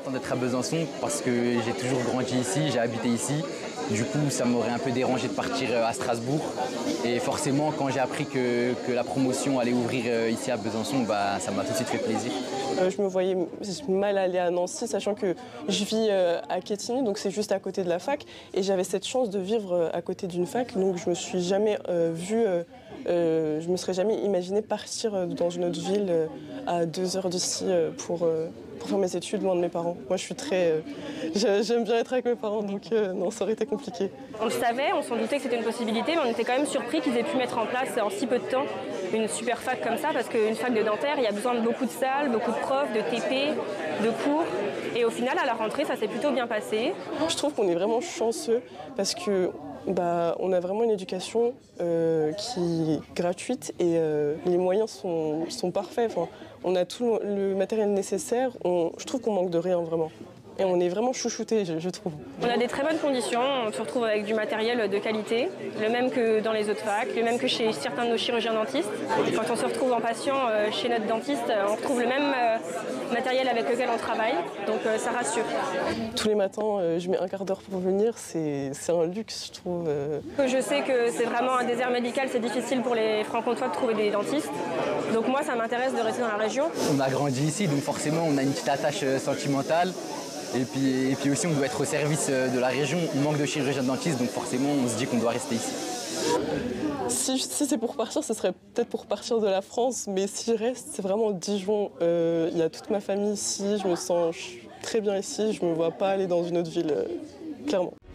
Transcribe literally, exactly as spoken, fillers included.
content d'être à Besançon parce que j'ai toujours grandi ici, j'ai habité ici. Du coup, ça m'aurait un peu dérangé de partir à Strasbourg. Et forcément, quand j'ai appris que, que la promotion allait ouvrir ici à Besançon, bah, ça m'a tout de suite fait plaisir. Euh, je me voyais mal aller à Nancy, sachant que je vis euh, à Quetigny, donc c'est juste à côté de la fac. Et j'avais cette chance de vivre à côté d'une fac, donc je me suis jamais euh, vue, euh, euh, je me serais jamais imaginé partir dans une autre ville euh, à deux heures d'ici euh, pour, euh, pour faire mes études loin de mes parents. Moi, je suis très, euh, j'aime bien être avec mes parents, donc euh, non, ça aurait été compliqué. On le savait, on s'en doutait que c'était une possibilité, mais on était quand même surpris qu'ils aient pu mettre en place en si peu de temps une super fac comme ça, parce qu'une fac de dentaire, il y a besoin de beaucoup de salles, beaucoup de profs, de T P, de cours. Et au final, à la rentrée, ça s'est plutôt bien passé. Je trouve qu'on est vraiment chanceux parce que bah, on a vraiment une éducation euh, qui est gratuite et euh, les moyens sont, sont parfaits. Enfin, on a tout le matériel nécessaire. On, je trouve qu'on manque de rien vraiment. Et on est vraiment chouchoutés, je, je trouve. On a des très bonnes conditions, on se retrouve avec du matériel de qualité, le même que dans les autres facs, le même que chez certains de nos chirurgiens dentistes. Quand on se retrouve en patient chez notre dentiste, on retrouve le même matériel avec lequel on travaille, donc ça rassure. Tous les matins, je mets un quart d'heure pour venir, c'est un luxe, je trouve. Je sais que c'est vraiment un désert médical, c'est difficile pour les francs-comtois de trouver des dentistes. Donc moi, ça m'intéresse de rester dans la région. On a grandi ici, donc forcément, on a une petite attache sentimentale. Et puis, et puis aussi, on doit être au service de la région. On manque de chirurgiens dentistes, donc forcément, on se dit qu'on doit rester ici. Si, si c'est pour partir, ce serait peut-être pour partir de la France. Mais si je reste, c'est vraiment Dijon. Euh, il y a toute ma famille ici. Je me sens très bien ici. Je ne me vois pas aller dans une autre ville, euh, clairement.